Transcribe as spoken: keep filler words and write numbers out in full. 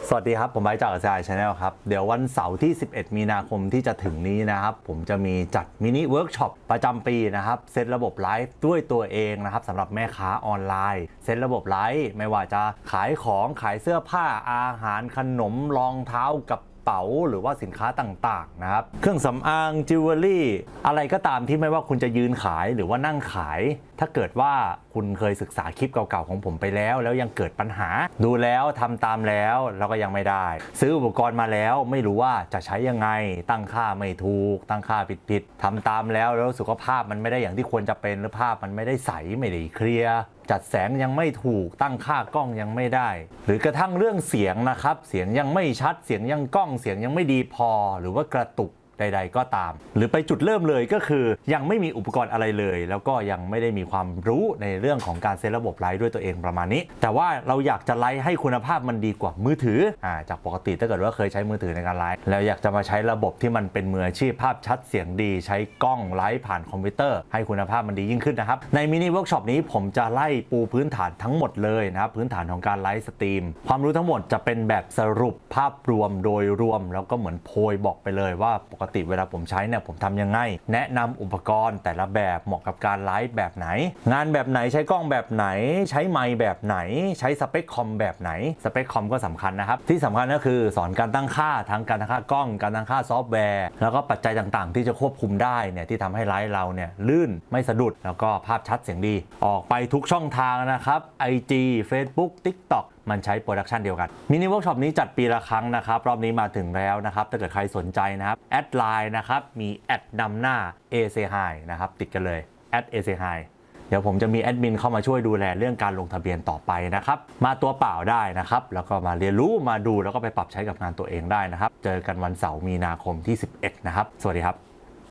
สวัสดีครับผมไบค์จาก อาร์ ซี ไอ Channel ครับเดี๋ยววันเสาร์ที่สิบเอ็ดมีนาคมที่จะถึงนี้นะครับผมจะมีจัดมินิเวิร์กช็อปประจำปีนะครับเซตระบบไลฟ์ด้วยตัวเองนะครับสำหรับแม่ค้าออนไลน์เซตระบบไลฟ์ไม่ว่าจะขายของขายเสื้อผ้าอาหารขนมรองเท้ากับเป๋าหรือว่าสินค้าต่างๆนะครับเครื่องสำอางจิวเวลรี่อะไรก็ตามที่ไม่ว่าคุณจะยืนขายหรือว่านั่งขายถ้าเกิดว่าคุณเคยศึกษาคลิปเก่าๆของผมไปแล้วแล้วยังเกิดปัญหาดูแล้วทำตามแล้วแล้วก็ยังไม่ได้ซื้ออุปกรณ์มาแล้วไม่รู้ว่าจะใช้ยังไงตั้งค่าไม่ถูกตั้งค่าผิดๆทำตามแล้วแล้วสุขภาพมันไม่ได้อย่างที่ควรจะเป็นหรือภาพมันไม่ได้ใสไม่ได้เคลียร์จัดแสงยังไม่ถูกตั้งค่ากล้องยังไม่ได้หรือกระทั่งเรื่องเสียงนะครับเสียงยังไม่ชัดเสียงยังกล้องเสียงยังไม่ดีพอหรือว่ากระตุกใดๆก็ตามหรือไปจุดเริ่มเลยก็คือยังไม่มีอุปกรณ์อะไรเลยแล้วก็ยังไม่ได้มีความรู้ในเรื่องของการเซตระบบไลฟ์ด้วยตัวเองประมาณนี้แต่ว่าเราอยากจะไลฟ์ให้คุณภาพมันดีกว่ามือถืออ่าจากปกติถ้าเกิดว่าเคยใช้มือถือในการไลฟ์แล้วอยากจะมาใช้ระบบที่มันเป็นมืออาชีพภาพชัดเสียงดีใช้กล้องไลฟ์ผ่านคอมพิวเตอร์ให้คุณภาพมันดียิ่งขึ้นนะครับในมินิเวิร์กช็อปนี้ผมจะไล่ปูพื้นฐานทั้งหมดเลยนะครับพื้นฐานของการไลฟ์สตรีมความรู้ทั้งหมดจะเป็นแบบสรุปภาพรวมโดยรวมแล้วก็เหมือนโพยบอกไปเลยว่าปกติเวลาผมใช้เนี่ยผมทำยังไงแนะนำอุปกรณ์แต่ละแบบเหมาะกับการไลฟ์แบบไหนงานแบบไหนใช้กล้องแบบไหนใช้ไมค์แบบไหนใช้สเปคคอมแบบไหนสเปคคอมก็สำคัญนะครับที่สำคัญก็คือสอนการตั้งค่าทั้งการตั้งค่ากล้องการตั้งค่าซอฟต์แวร์แล้วก็ปัจจัยต่างๆที่จะควบคุมได้เนี่ยที่ทำให้ไลฟ์เราเนี่ยลื่นไม่สะดุดแล้วก็ภาพชัดเสียงดีออกไปทุกช่องทางนะครับ ไอ จี Facebook TikTokมันใช้โปรดักชันเดียวกันมินิเวิร์กช็อปนี้จัดปีละครั้งนะครับรอบนี้มาถึงแล้วนะครับถ้าเกิดใครสนใจนะครับแอดไลน์นะครับมีแอดนำหน้า เอ ซี High นะครับติดกันเลยแอด เอ ซี High เดี๋ยวผมจะมีแอดมินเข้ามาช่วยดูแลเรื่องการลงทะเบียนต่อไปนะครับมาตัวเปล่าได้นะครับแล้วก็มาเรียนรู้มาดูแล้วก็ไปปรับใช้กับงานตัวเองได้นะครับเจอกันวันเสาร์มีนาคมที่สิบเอ็ดนะครับสวัสดีครับ